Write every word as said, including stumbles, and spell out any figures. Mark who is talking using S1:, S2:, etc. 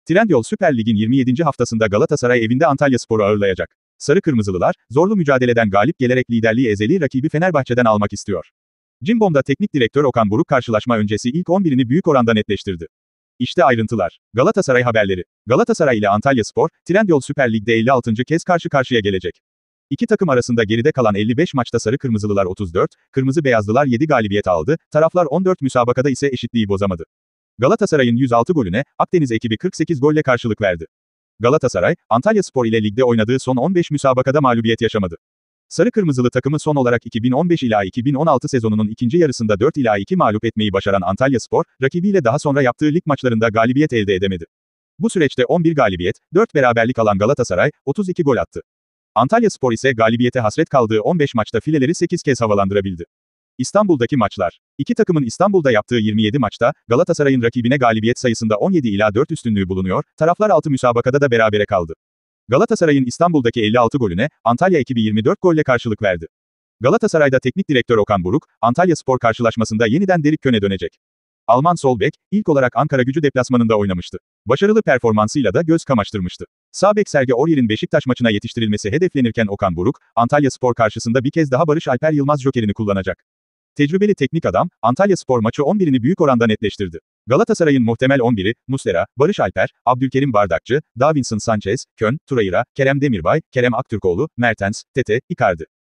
S1: Trendyol Süper Lig'in yirmi yedinci haftasında Galatasaray evinde Antalyaspor'u ağırlayacak. Sarı Kırmızılılar, zorlu mücadeleden galip gelerek liderliği ezeli rakibi Fenerbahçe'den almak istiyor. Cimbom'da teknik direktör Okan Buruk karşılaşma öncesi ilk on birini büyük oranda netleştirdi. İşte ayrıntılar. Galatasaray haberleri. Galatasaray ile Antalyaspor, Trendyol Süper Lig'de elli altıncı kez karşı karşıya gelecek. İki takım arasında geride kalan elli beş maçta Sarı Kırmızılılar otuz dört, Kırmızı Beyazlılar yedi galibiyet aldı, taraflar on dört müsabakada ise eşitliği bozamadı. Galatasaray'ın yüz altı golüne, Akdeniz ekibi kırk sekiz golle karşılık verdi. Galatasaray, Antalyaspor ile ligde oynadığı son on beş müsabakada mağlubiyet yaşamadı. Sarı Kırmızılı takımı son olarak iki bin on beş ila iki bin on altı sezonunun ikinci yarısında dört ila iki mağlup etmeyi başaran Antalyaspor, rakibiyle daha sonra yaptığı lig maçlarında galibiyet elde edemedi. Bu süreçte on bir galibiyet, dört beraberlik alan Galatasaray, otuz iki gol attı. Antalyaspor ise galibiyete hasret kaldığı on beş maçta fileleri sekiz kez havalandırabildi. İstanbul'daki maçlar. İki takımın İstanbul'da yaptığı yirmi yedi maçta, Galatasaray'ın rakibine galibiyet sayısında on yedi ila dört üstünlüğü bulunuyor, taraflar altı müsabakada da berabere kaldı. Galatasaray'ın İstanbul'daki elli altı golüne, Antalya ekibi yirmi dört golle karşılık verdi. Galatasaray'da teknik direktör Okan Buruk, Antalyaspor karşılaşmasında yeniden Derik Kön'e dönecek. Alman sol bek, ilk olarak Ankaragücü deplasmanında oynamıştı. Başarılı performansıyla da göz kamaştırmıştı. Sağ bek Serge Aurier'in Beşiktaş maçına yetiştirilmesi hedeflenirken Okan Buruk, Antalyaspor karşısında bir kez daha Barış Alper Yılmaz jokerini kullanacak. Tecrübeli teknik adam, Antalyaspor maçı on birini büyük oranda netleştirdi. Galatasaray'ın muhtemel on biri, Muslera, Barış Alper, Abdülkerim Bardakçı, Davinson Sanchez, Kön, Torreira, Kerem Demirbay, Kerem Aktürkoğlu, Mertens, Tete, Icardi.